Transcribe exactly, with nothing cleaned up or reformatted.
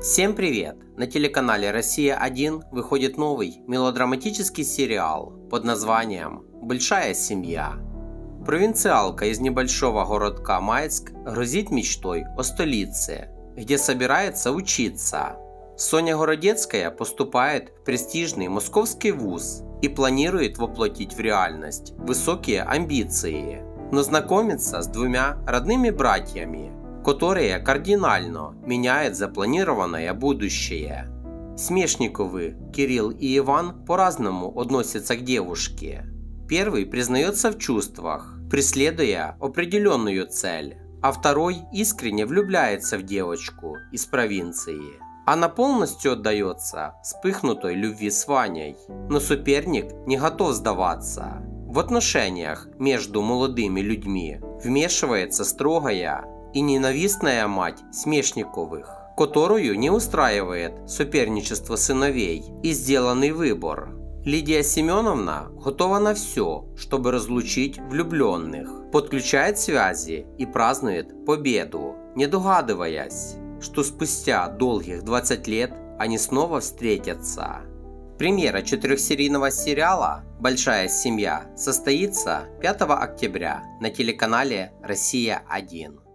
Всем привет! На телеканале Россия один выходит новый мелодраматический сериал под названием «Большая семья». Провинциалка из небольшого городка Майск грозит мечтой о столице, где собирается учиться. Соня Городецкая поступает в престижный московский вуз и планирует воплотить в реальность высокие амбиции, но знакомится с двумя родными братьями, которые кардинально меняют запланированное будущее. Смешниковы Кирилл и Иван по-разному относятся к девушке. Первый признается в чувствах, преследуя определенную цель, а второй искренне влюбляется в девочку из провинции. Она полностью отдается вспыхнутой любви с Ваней, но соперник не готов сдаваться. В отношениях между молодыми людьми вмешивается строгая и ненавистная мать Смешниковых, которую не устраивает соперничество сыновей и сделанный выбор. Лидия Семеновна готова на все, чтобы разлучить влюбленных, подключает связи и празднует победу, не догадываясь, что спустя долгих двадцать лет они снова встретятся. Премьера четырехсерийного сериала «Большая семья» состоится пятого октября на телеканале Россия один.